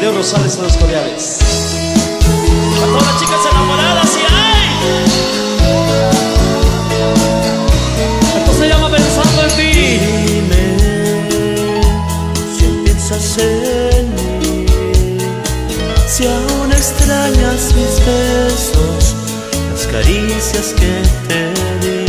Leo Rosales de los Coreales. A todas las chicas enamoradas, y hay. Esto se llama Pensando en ti. Dime si piensas en mí, si aún extrañas mis besos, las caricias que te di.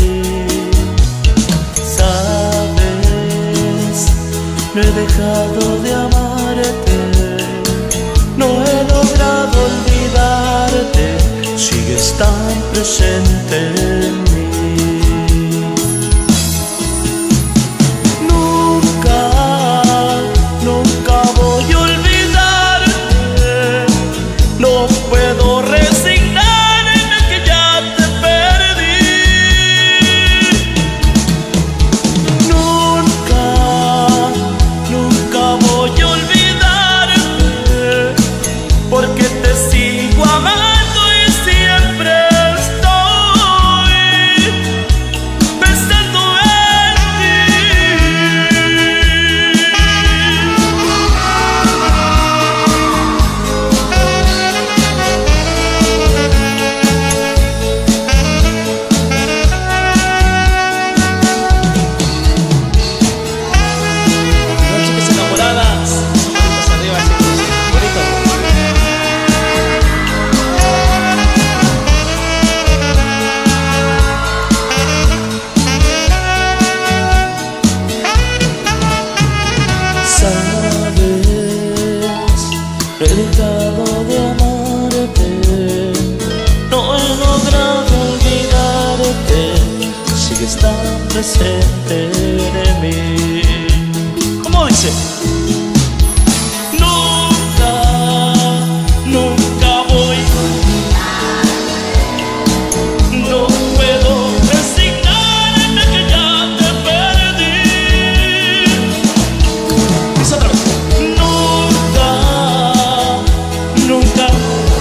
Sabes, no he dejado de amarte, no he logrado olvidarte, sigues tan presente en mí. Nunca, nunca voy a olvidarte, no puedo resignarme que ya te perdí. Nunca, nunca voy a olvidarte, porque te sigo amando y siempre estoy pensando en ti. Las chicas enamoradas. Manitas arriba, chicos. Bonito. Sabes, he dejado de amarte, no he logrado olvidarte, sigues tan presente en mí. ¿Cómo dice? Nunca, nunca voy, no puedo resignarme que ya te perdí. Dice otra vez. Nunca, nunca,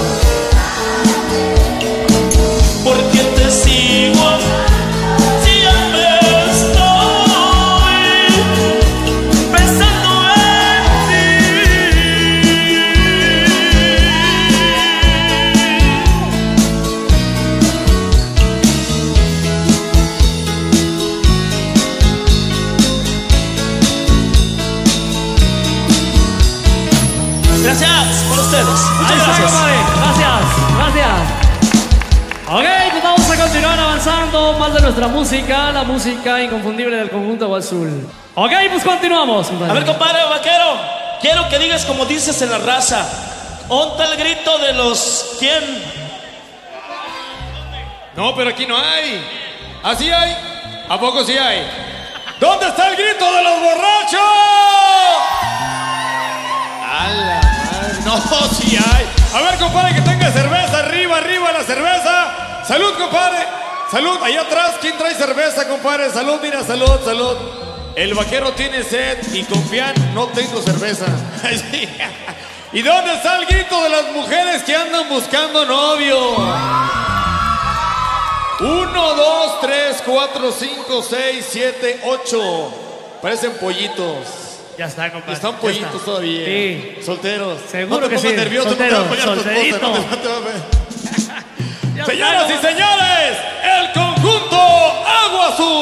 porque te sigo, siempre estoy pensando en ti. Gracias por ustedes. Muchas Ahí está, gracias. compadre. Gracias, gracias. Ok, pues vamos a continuar avanzando más de nuestra música, la música inconfundible del conjunto Agua Azul. Ok, pues continuamos, compadre. A ver, compadre vaquero, quiero que digas como dices en la raza. ¿Onta el grito de los quién? No, pero aquí no hay. ¿Así hay? ¿A poco sí hay? ¿Dónde está el grito de los borrachos? ¡A la madre! No, sí hay. A ver, compadre, que tenga cerveza. Arriba, arriba la cerveza. Salud, compadre. Salud. Allá atrás, ¿quién trae cerveza, compadre? Salud, mira, salud, salud. El vaquero tiene sed y confían, no tengo cerveza. Sí. ¿Y dónde está el grito de las mujeres que andan buscando novio? 1, 2, 3, 4, 5, 6, 7, 8. Parecen pollitos. Ya está, compadre. Están ya pollitos está. todavía. Sí. Solteros. Seguro no te que pongas sí. nervioso, Soltero, no te va a apoyar tu esposa, solterito. no te va a apoyar. Ya Señoras está, y señores, el conjunto Agua Azul.